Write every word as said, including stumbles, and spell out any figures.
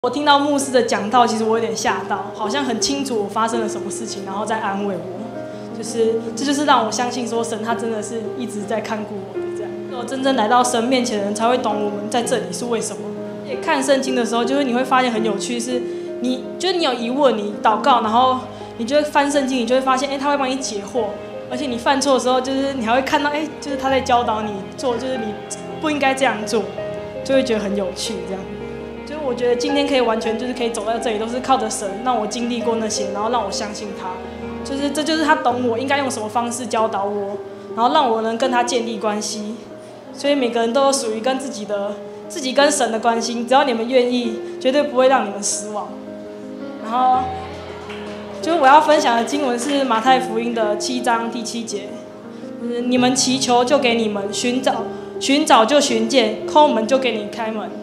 我听到牧师的讲道，其实我有点吓到，好像很清楚我发生了什么事情，然后再安慰我，就是这就是让我相信说神他真的是一直在看顾我的这样。只有真正来到神面前的人才会懂我们在这里是为什么。也看圣经的时候，就是你会发现很有趣是，你就是你有疑问，你祷告，然后你就会翻圣经，你就会发现，哎，他会帮你解惑，而且你犯错的时候，就是你还会看到，哎，就是他在教导你做，就是你不应该这样做，就会觉得很有趣这样。就是我觉得今天可以完全就是可以走到这里，都是靠着神让我经历过那些，然后让我相信他，就是这就是他懂我应该用什么方式教导我，然后让我能跟他建立关系。所以每个人都有属于跟自己的自己跟神的关系，只要你们愿意，绝对不会让你们失望。然后，就是我要分享的经文是马太福音的七章第七节，就是你们祈求就给你们，寻找寻找就寻见，叩门就给你开门。